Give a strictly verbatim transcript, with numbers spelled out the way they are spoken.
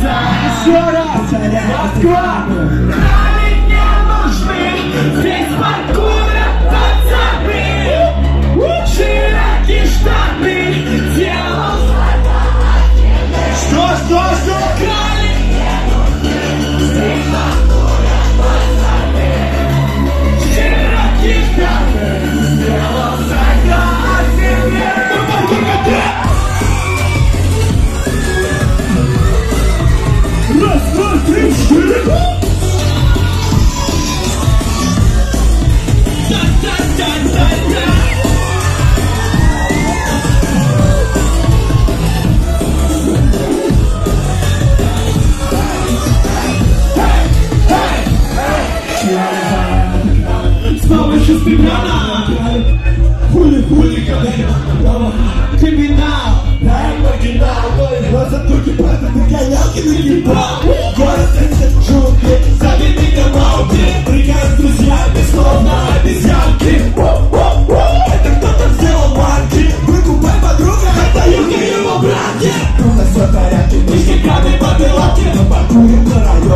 Еще раз, Москва! Крали не нужны, здесь паркурят пацаны. Широкие штаны, делал. Что, что, что? Крали не нужны, здесь паркурят пацаны. Широкие штаны, делал согласен. Раз, два, три, четыре! Да-да-да-да-да. С помощью спидрана хули хулиган криминал. Дай маргинал, мой глаза туки, просто ты конялки нагибал. Город тридцать джунгли, зови меня Маугли. Прыгаю с друзьями, словно обезьянки. Это кто-то сделал манки. Выкупай, подруга, отдаю я его бранки. У нас все в порядке, ништяками по пилотке. Но паркуем на районе.